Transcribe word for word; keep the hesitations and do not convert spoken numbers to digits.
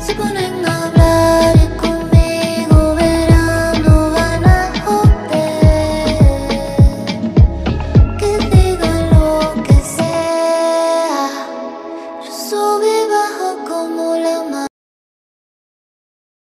Se ponen a hablar y conmigo verán, no van a joder. Que digan lo que sea, yo subo y bajo como la marea.